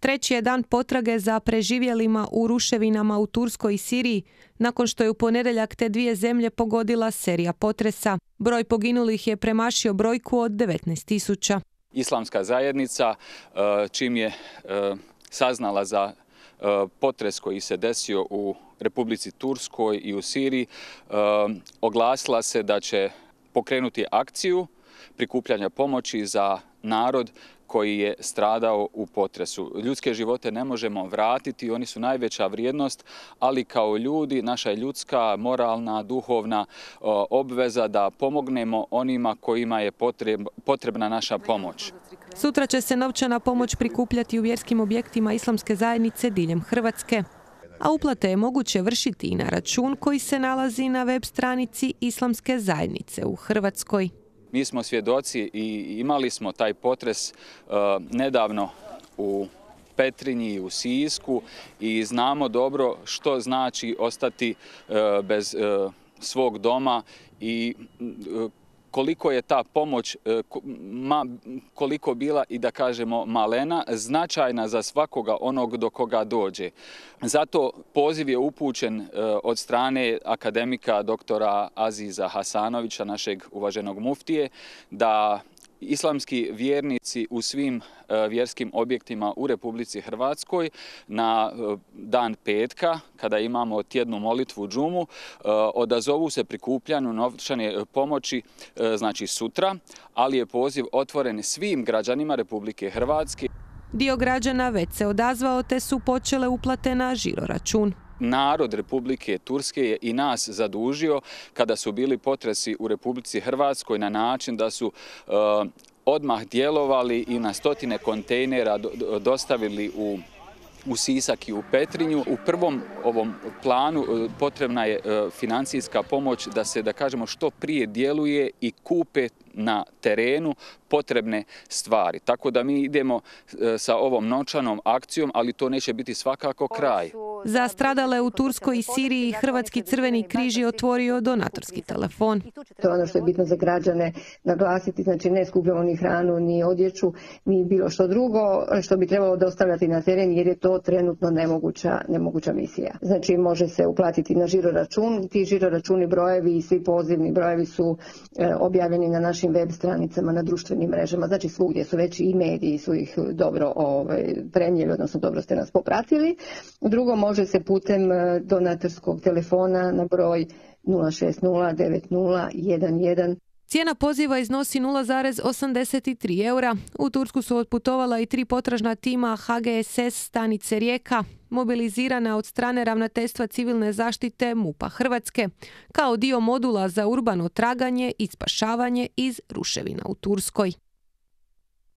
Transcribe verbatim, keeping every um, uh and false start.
Treći je dan potrage za preživjelima u ruševinama u Turskoj i Siriji, nakon što je u ponedjeljak te dvije zemlje pogodila serija potresa. Broj poginulih je premašio brojku od devetnaest tisuća. Islamska zajednica, čim je saznala za potres koji se desio u Republici Turskoj i u Siriji, oglasila se da će pokrenuti akciju prikupljanja pomoći za narod koji je stradao u potresu. Ljudske živote ne možemo vratiti, oni su najveća vrijednost, ali kao ljudi naša je ljudska, moralna, duhovna obveza da pomognemo onima kojima je potrebna naša pomoć. Sutra će se novčana pomoć prikupljati u vjerskim objektima islamske zajednice diljem Hrvatske, a uplate je moguće vršiti i na račun koji se nalazi na web stranici Islamske zajednice u Hrvatskoj. Mi smo svjedoci i imali smo taj potres uh, nedavno u Petrinji i u Sisku i znamo dobro što znači ostati uh, bez uh, svog doma i uh, koliko je ta pomoć, ma, koliko bila i da kažemo malena, značajna za svakoga onog do koga dođe. Zato poziv je upućen od strane akademika doktora Aziza Hasanovića, našeg uvaženog muftije, da islamski vjernici u svim vjerskim objektima u Republici Hrvatskoj na dan petka, kada imamo tjednu molitvu džumu, odazovu se prikupljanju novčane pomoći, znači sutra, ali je poziv otvoren svim građanima Republike Hrvatske. Dio građana već se odazvao te su počele uplate na žiroračun. Narod Republike Turske je i nas zadužio kada su bili potresi u Republici Hrvatskoj na način da su uh, odmah djelovali i na stotine kontejnera dostavili u u Sisak i u Petrinju. U prvom ovom planu potrebna je financijska pomoć da se, da kažemo, što prije djeluje i kupe na terenu potrebne stvari. Tako da mi idemo sa ovom novčanom akcijom, ali to neće biti svakako kraj. Za stradale u Turskoj i Siriji Hrvatski crveni križ je otvorio donatorski telefon. To je ono što je bitno za građane naglasiti, znači ne skupljamo ni hranu, ni odjeću, ni bilo što drugo što bi trebalo dostavljati na teren jer je to trenutno nemoguća, nemoguća misija. Znači može se uplatiti na žiroračun, ti žiroračuni brojevi i svi pozivni brojevi su e, objavljeni na našim web stranicama, na društvenim mrežama, znači svugdje su već i mediji su ih dobro ovaj, prenijeli, odnosno dobro ste nas popratili. Drugo, može se putem donatorskog telefona na broj nula šest nula devet nula jedan jedan. Cijena poziva iznosi nula zarez osamdeset tri eura. U Tursku su otputovala i tri potražna tima H G S S stanice Rijeka, mobilizirana od strane Ravnateljstva civilne zaštite MUP-a Hrvatske, kao dio modula za urbano traganje i spašavanje iz ruševina u Turskoj.